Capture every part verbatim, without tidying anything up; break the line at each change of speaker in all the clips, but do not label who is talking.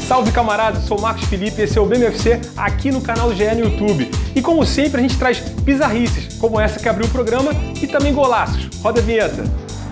Salve camaradas, sou o Marcos Felipe e esse é o B M F C aqui no canal do G E no YouTube. E como sempre a gente traz bizarrices, como essa que abriu o programa, e também golaços. Roda a vinheta.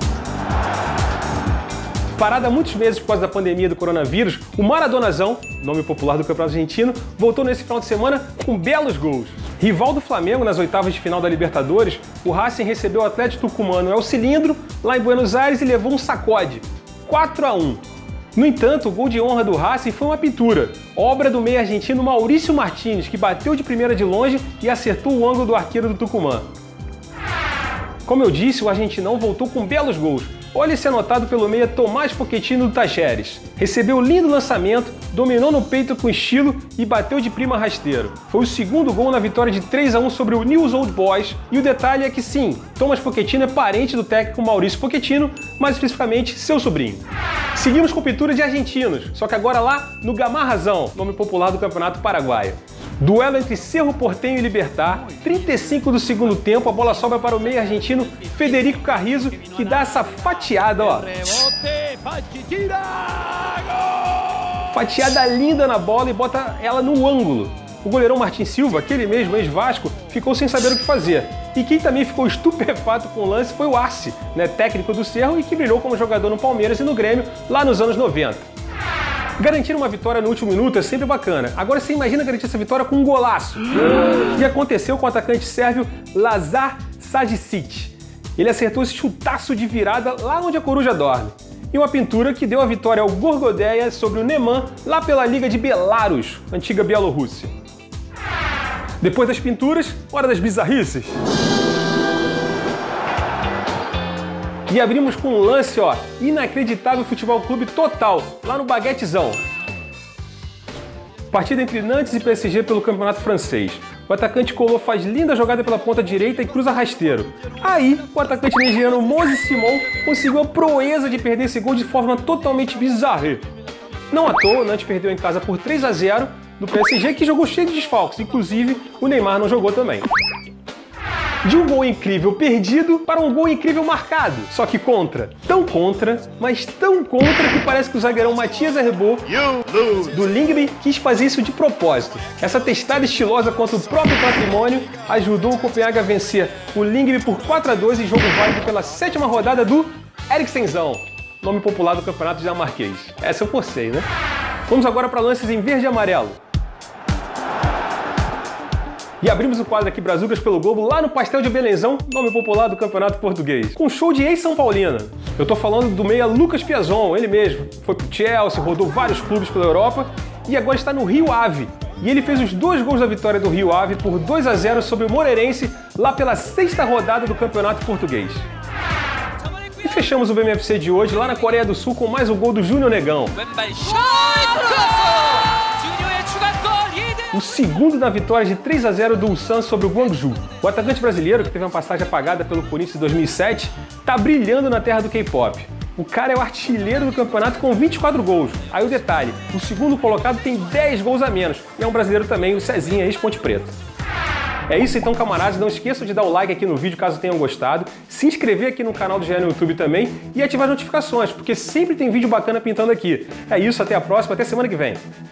Parado há muitos meses por causa da pandemia do coronavírus, o Maradonazão, nome popular do campeonato argentino, voltou nesse final de semana com belos gols. Rival do Flamengo nas oitavas de final da Libertadores, o Racing recebeu o Atlético Tucumano El Cilindro lá em Buenos Aires e levou um sacode, quatro a um. No entanto, o gol de honra do Racing foi uma pintura, obra do meio argentino Maurício Martínez, que bateu de primeira de longe e acertou o ângulo do arqueiro do Tucumã. Como eu disse, o argentinão voltou com belos gols. Olha esse anotado pelo meia Tomás Pochettino do Tacheres. Recebeu lindo lançamento, dominou no peito com estilo e bateu de prima rasteiro. Foi o segundo gol na vitória de três a um sobre o Newell's Old Boys. E o detalhe é que sim, Tomás Pochettino é parente do técnico Maurício Pochettino, mais especificamente seu sobrinho. Seguimos com pintura de argentinos, só que agora lá no Gamarrazão, nome popular do Campeonato Paraguaio. Duelo entre Cerro Porteño e Libertad, trinta e cinco do segundo tempo, a bola sobra para o meio argentino Federico Carrizo, que dá essa fatiada, ó. Fatiada linda na bola e bota ela no ângulo. O goleirão Martin Silva, aquele mesmo ex-Vasco, ficou sem saber o que fazer. E quem também ficou estupefato com o lance foi o Arce, né, técnico do Cerro e que brilhou como jogador no Palmeiras e no Grêmio lá nos anos noventa. Garantir uma vitória no último minuto é sempre bacana. Agora você imagina garantir essa vitória com um golaço. E aconteceu com o atacante sérvio Lazar Sajicic. Ele acertou esse chutaço de virada lá onde a coruja dorme. E uma pintura que deu a vitória ao Gorgodeia sobre o Neman lá pela Liga de Belarus, antiga Bielorrússia. Depois das pinturas, hora das bizarrices. E abrimos com um lance, ó, inacreditável futebol clube total, lá no Baguettezão. Partida entre Nantes e P S G pelo campeonato francês. O atacante Colô faz linda jogada pela ponta direita e cruza rasteiro. Aí, o atacante nigeriano Moses Simon conseguiu a proeza de perder esse gol de forma totalmente bizarra. Não à toa, o Nantes perdeu em casa por três a zero do P S G, que jogou cheio de desfalques, inclusive o Neymar não jogou também. De um gol incrível perdido para um gol incrível marcado. Só que contra. Tão contra, mas tão contra que parece que o zagueirão Matias Arrebô do Lyngby quis fazer isso de propósito. Essa testada estilosa contra o próprio patrimônio ajudou o Copenhague a vencer o Lyngby por quatro a dois em jogo válido pela sétima rodada do Eriksenzão, nome popular do campeonato dinamarquês. Essa eu forcei, né? Vamos agora para lances em verde e amarelo. E abrimos o quadro aqui Brazucas pelo Globo lá no Pastel de Belenzão, nome popular do Campeonato Português, com show de ex-São Paulina. Eu tô falando do meia Lucas Piazon, ele mesmo. Foi pro Chelsea, rodou vários clubes pela Europa e agora está no Rio Ave. E ele fez os dois gols da vitória do Rio Ave por dois a zero sobre o Moreirense lá pela sexta rodada do Campeonato Português. E fechamos o B M F C de hoje lá na Coreia do Sul com mais um gol do Júnior Negão. O segundo da vitória de três a zero do Ulsan sobre o Gwangju. O atacante brasileiro, que teve uma passagem apagada pelo Corinthians em dois mil e sete, tá brilhando na terra do K-pop. O cara é o artilheiro do campeonato com vinte e quatro gols. Aí o detalhe, o segundo colocado tem dez gols a menos. E é um brasileiro também, o Cezinha, ex-Ponte Preta. É isso então, camaradas. Não esqueçam de dar o like aqui no vídeo caso tenham gostado, se inscrever aqui no canal do G E no YouTube também e ativar as notificações, porque sempre tem vídeo bacana pintando aqui. É isso, até a próxima, até semana que vem.